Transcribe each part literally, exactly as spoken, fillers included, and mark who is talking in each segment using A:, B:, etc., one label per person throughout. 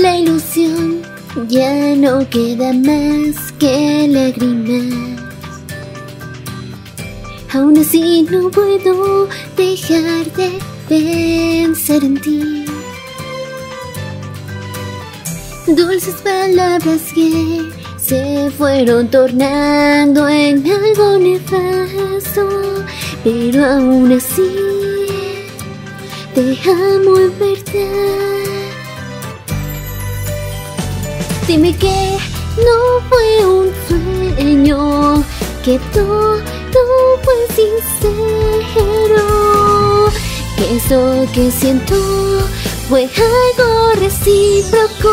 A: la ilusión ya no queda más que lágrimas. Aún así no puedo dejar de pensar en ti. Dulces palabras que se fueron tornando en algo nefasto, pero aún así te amo en verdad. Dime que no fue un sueño, que todo fue sincero, que eso que siento fue algo recíproco.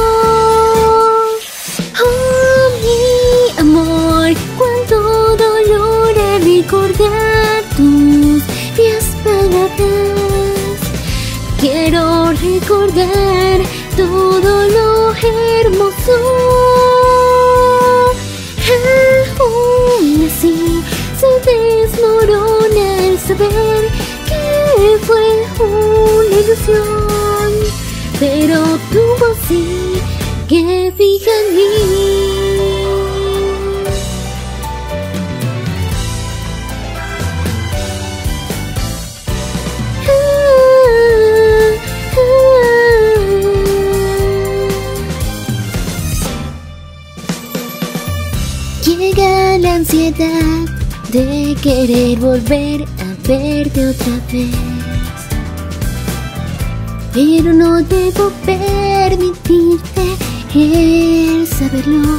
A: Oh, mi amor, cuánto dolor al recordar tus vías palabras. Quiero recordar todo lo hermoso. Aún así se desmorona el saber que fue una ilusión, pero tu voz sí que fija en mí. Llega la ansiedad de querer volver a verte otra vez, pero no debo permitirte el saberlo.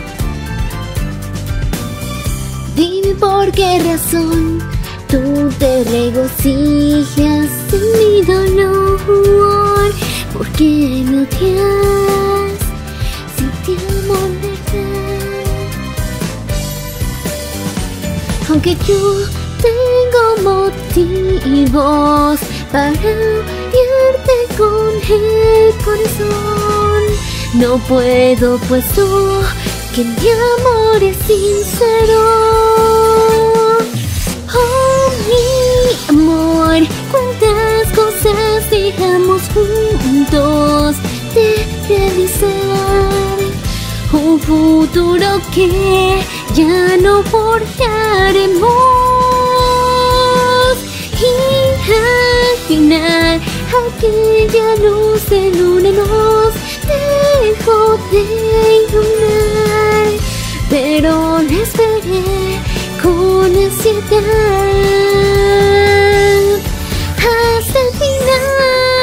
A: Dime por qué razón tú te regocijas en mi dolor. ¿Por qué me odias si te amo en verdad? Aunque yo tengo motivos para odiarte con el corazón, no puedo, puesto que mi amor es sincero. Oh, mi amor, cuántas cosas dejamos juntos de realizar, un futuro que ya no forjaremos, y al final aquella luz de luna nos dejó de iluminar, pero la esperé con ansiedad hasta el final.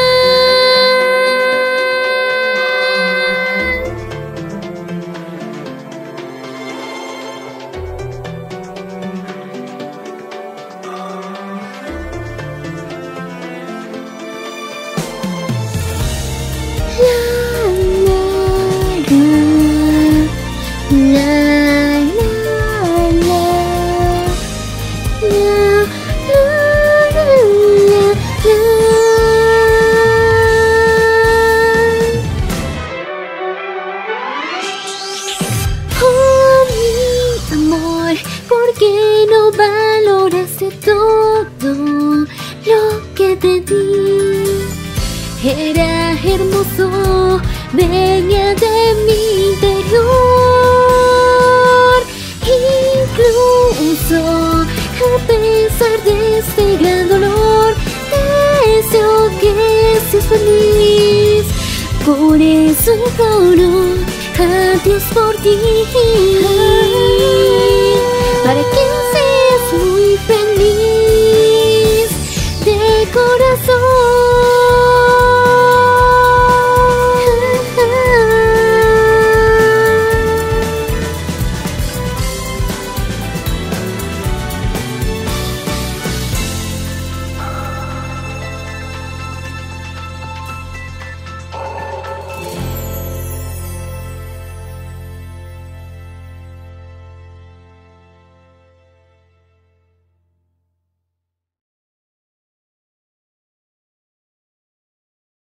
A: ¿Por qué no valoraste todo lo que te di? Era hermoso, venía de mi interior. Incluso a pesar de este gran dolor, deseo que seas feliz. Por eso imploro a Dios por ti.